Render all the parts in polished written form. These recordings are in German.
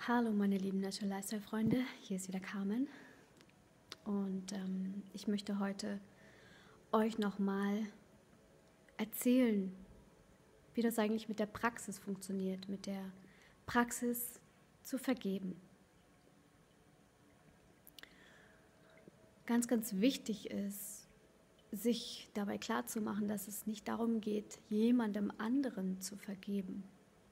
Hallo meine lieben Natural Lifestyle Freunde, hier ist wieder Carmen und ich möchte heute euch nochmal erzählen, wie das eigentlich mit der Praxis funktioniert, mit der Praxis zu vergeben. Ganz, ganz wichtig ist, sich dabei klarzumachen, dass es nicht darum geht, jemandem anderen zu vergeben,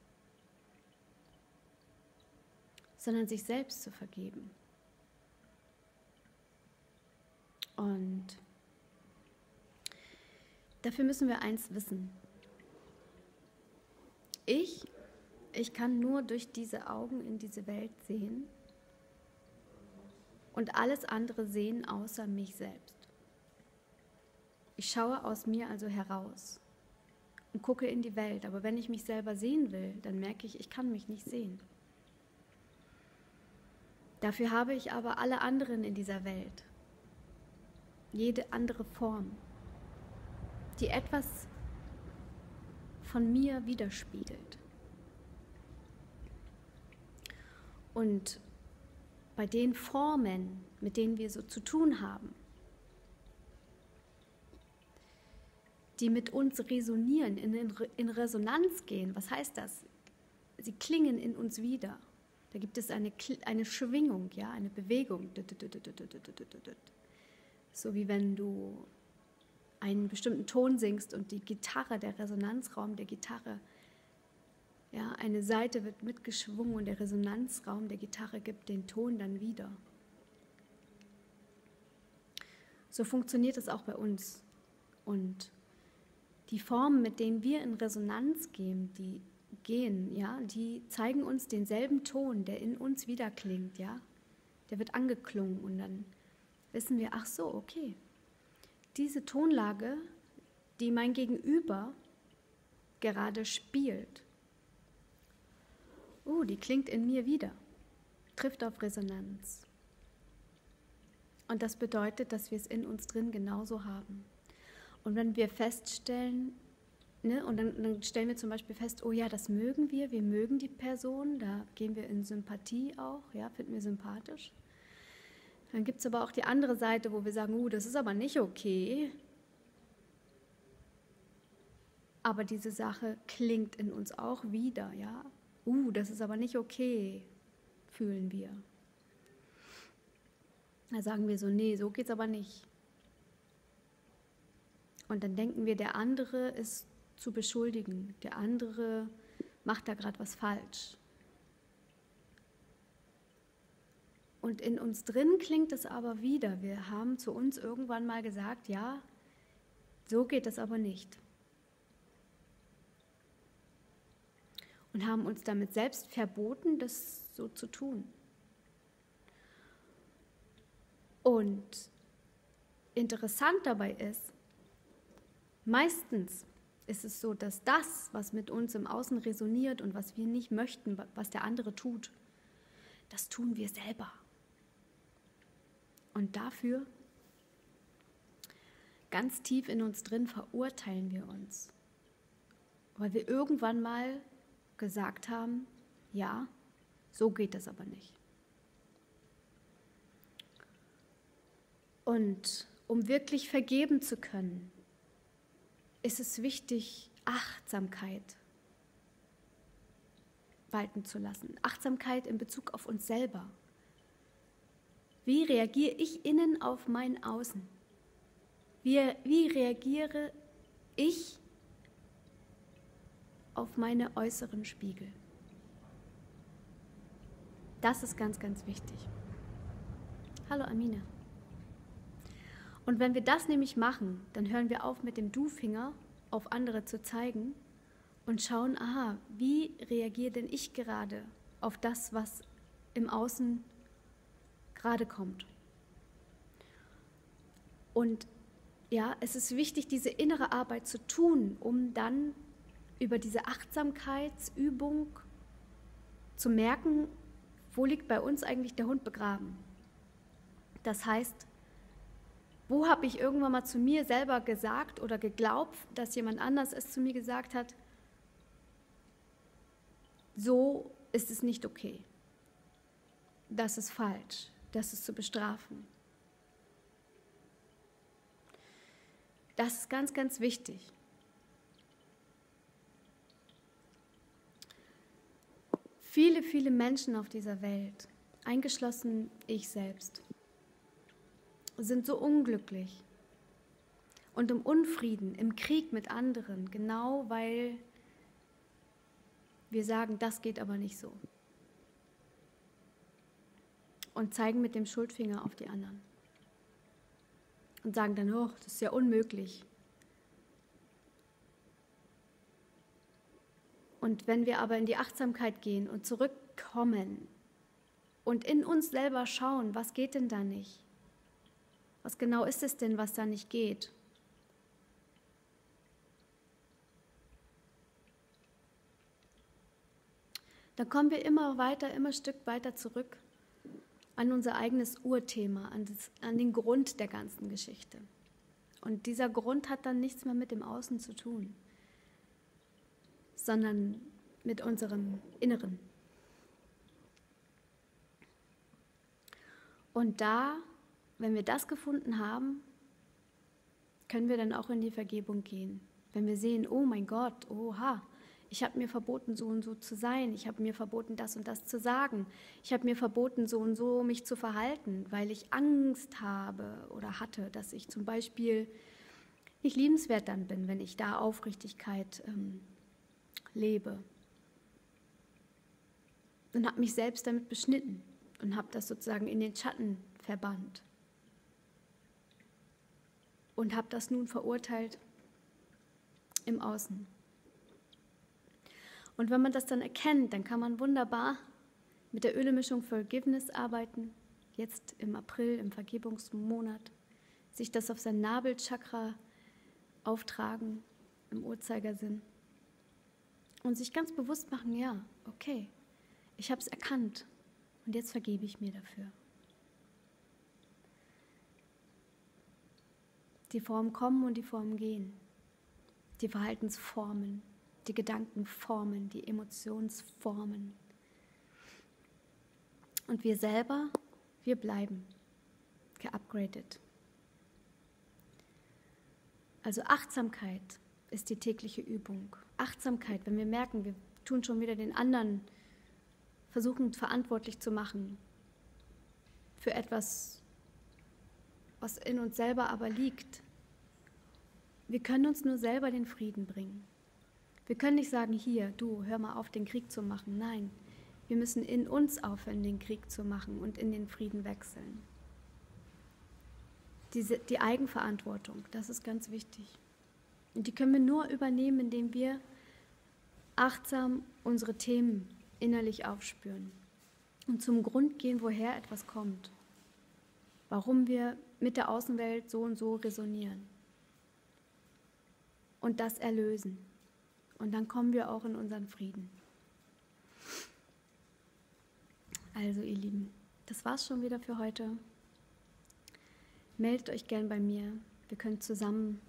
sondern sich selbst zu vergeben. Und dafür müssen wir eins wissen. Ich kann nur durch diese Augen in diese Welt sehen und alles andere sehen außer mich selbst. Ich schaue aus mir also heraus und gucke in die Welt, aber wenn ich mich selber sehen will, dann merke ich, ich kann mich nicht sehen. Dafür habe ich aber alle anderen in dieser Welt, jede andere Form, die etwas von mir widerspiegelt. Und bei den Formen, mit denen wir so zu tun haben, die mit uns resonieren, in Resonanz gehen, was heißt das? Sie klingen in uns wider. Da gibt es eine Schwingung, ja, eine Bewegung. So wie wenn du einen bestimmten Ton singst und die Gitarre, der Resonanzraum der Gitarre, ja, eine Saite wird mitgeschwungen und der Resonanzraum der Gitarre gibt den Ton dann wieder. So funktioniert es auch bei uns. Und die Formen, mit denen wir in Resonanz gehen, die zeigen uns denselben Ton, der in uns wiederklingt, ja. Der wird angeklungen und dann wissen wir, ach so, okay. Diese Tonlage, die mein Gegenüber gerade spielt, die klingt in mir wieder, trifft auf Resonanz. Und das bedeutet, dass wir es in uns drin genauso haben. Und wenn wir feststellen, und dann stellen wir zum Beispiel fest, oh ja, das mögen wir mögen die Person, da gehen wir in Sympathie auch, ja, finden wir sympathisch. Dann gibt es aber auch die andere Seite, wo wir sagen, das ist aber nicht okay. Aber diese Sache klingt in uns auch wieder, ja. Das ist aber nicht okay, fühlen wir. Da sagen wir so, nee, so geht's aber nicht. Und dann denken wir, der andere ist zu beschuldigen. Der andere macht da gerade was falsch. Und in uns drin klingt es aber wieder. Wir haben zu uns irgendwann mal gesagt, ja, so geht es aber nicht. Und haben uns damit selbst verboten, das so zu tun. Und interessant dabei ist, meistens ist es so, dass das, was mit uns im Außen resoniert und was wir nicht möchten, was der andere tut, das tun wir selber. Und dafür, ganz tief in uns drin, verurteilen wir uns. Weil wir irgendwann mal gesagt haben, ja, so geht das aber nicht. Und um wirklich vergeben zu können, ist es wichtig, Achtsamkeit walten zu lassen. Achtsamkeit in Bezug auf uns selber. Wie reagiere ich innen auf mein Außen? Wie reagiere ich auf meine äußeren Spiegel? Das ist ganz, ganz wichtig. Hallo Amina. Und wenn wir das nämlich machen, dann hören wir auf, mit dem Du-Finger auf andere zu zeigen und schauen, wie reagiere denn ich gerade auf das, was im Außen gerade kommt. Und ja, es ist wichtig, diese innere Arbeit zu tun, um dann über diese Achtsamkeitsübung zu merken, wo liegt bei uns eigentlich der Hund begraben. Das heißt, wo habe ich irgendwann mal zu mir selber gesagt oder geglaubt, dass jemand anders es zu mir gesagt hat, so ist es nicht okay. das ist falsch, das ist zu bestrafen. Das ist ganz, ganz wichtig. Viele, viele Menschen auf dieser Welt, eingeschlossen ich selbst, sind so unglücklich und im Unfrieden, im Krieg mit anderen, genau weil wir sagen, das geht aber nicht so. Und zeigen mit dem Schuldfinger auf die anderen. Und sagen dann, oh, das ist ja unmöglich. Und wenn wir aber in die Achtsamkeit gehen und zurückkommen und in uns selber schauen, was geht denn da nicht? Was genau ist es denn, was da nicht geht? Dann kommen wir immer weiter, immer ein Stück weiter zurück an unser eigenes Urthema, an den Grund der ganzen Geschichte. Und dieser Grund hat dann nichts mehr mit dem Außen zu tun, sondern mit unserem Inneren. Und da, wenn wir das gefunden haben, können wir dann auch in die Vergebung gehen. Wenn wir sehen, oh mein Gott, oha, ich habe mir verboten, so und so zu sein. Ich habe mir verboten, das und das zu sagen. Ich habe mir verboten, so und so mich zu verhalten, weil ich Angst habe oder hatte, dass ich zum Beispiel nicht liebenswert dann bin, wenn ich da Aufrichtigkeit lebe. Und habe mich selbst damit beschnitten und habe das sozusagen in den Schatten verbannt. Und habe das nun verurteilt im Außen. Und wenn man das dann erkennt, dann kann man wunderbar mit der Ölemischung Forgiveness arbeiten, jetzt im April, im Vergebungsmonat, sich das auf sein Nabelchakra auftragen, im Uhrzeigersinn und sich ganz bewusst machen, ja, okay, ich habe es erkannt und jetzt vergebe ich mir dafür. Die Formen kommen und die Formen gehen, die Verhaltensformen, die Gedankenformen, die Emotionsformen. Und wir selber, wir bleiben geupgradet. Also Achtsamkeit ist die tägliche Übung. Achtsamkeit, wenn wir merken, wir tun schon wieder den anderen, versuchen verantwortlich zu machen für etwas, was in uns selber aber liegt. Wir können uns nur selber den Frieden bringen. Wir können nicht sagen, hier, du, hör mal auf, den Krieg zu machen. Nein, wir müssen in uns aufhören, den Krieg zu machen und in den Frieden wechseln. Die Eigenverantwortung, das ist ganz wichtig. Und die können wir nur übernehmen, indem wir achtsam unsere Themen innerlich aufspüren und zum Grund gehen, woher etwas kommt. Warum wir mit der Außenwelt so und so resonieren. Und das erlösen. Und dann kommen wir auch in unseren Frieden. Also ihr Lieben, das war's schon wieder für heute. Meldet euch gern bei mir. Wir können zusammen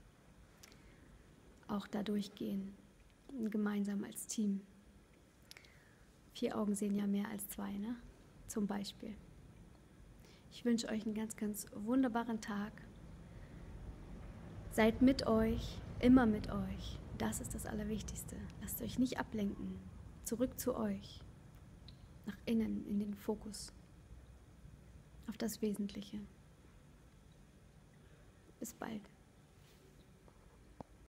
auch da durchgehen. Gemeinsam als Team. 4 Augen sehen ja mehr als 2, ne? Zum Beispiel. Ich wünsche euch einen ganz, ganz wunderbaren Tag. Seid mit euch, immer mit euch. Das ist das Allerwichtigste. Lasst euch nicht ablenken. Zurück zu euch. Nach innen, in den Fokus. Auf das Wesentliche. Bis bald.